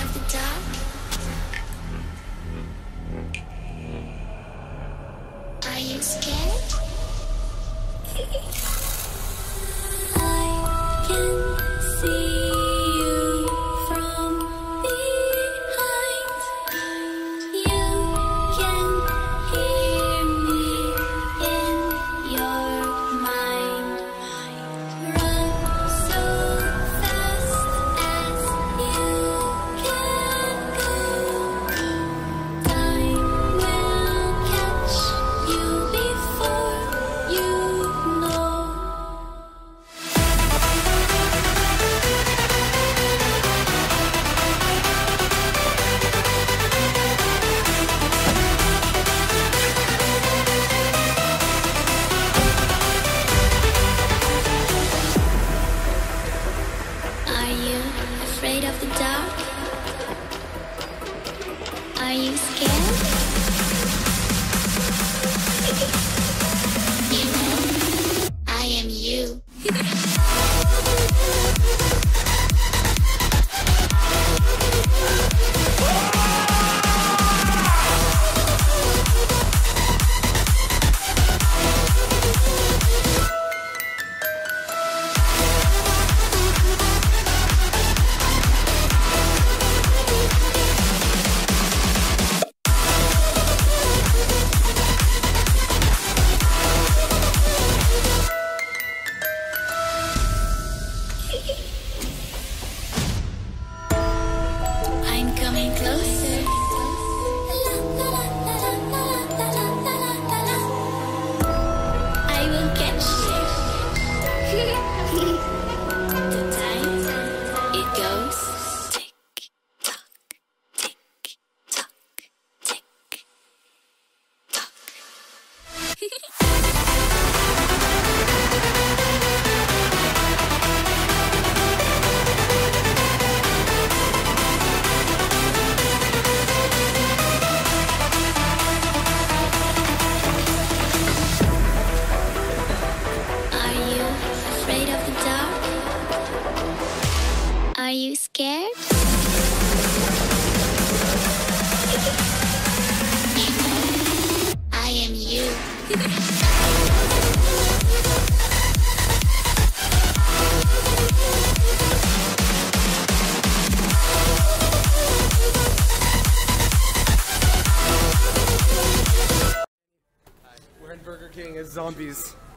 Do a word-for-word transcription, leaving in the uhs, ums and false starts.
of the dark? Are you scared? I can see you from behind. You can hear me in your mind. Run so fast as you can go. Time will catch you before you know. Are you afraid of the dark? Are you scared? You know, I am you. I'm coming closer. I will catch you. The time it goes tick tock, tick tock, tick tock. Are you afraid of the dark? Are you scared? You know, I am you. We're in Burger King as zombies.